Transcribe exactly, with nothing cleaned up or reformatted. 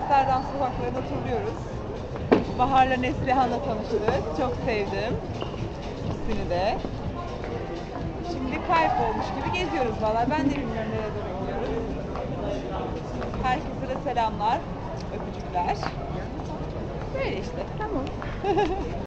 Amsterdam sokaklarını turluyoruz. Bahar'la Neslihan'la tanıştık. Çok sevdim. İkisini de. Şimdi kaybolmuş gibi geziyoruz valla. Ben de bilmiyorum nereye doğru gidiyoruz. Herkese de selamlar, öpücükler. Böyle işte. Tamam.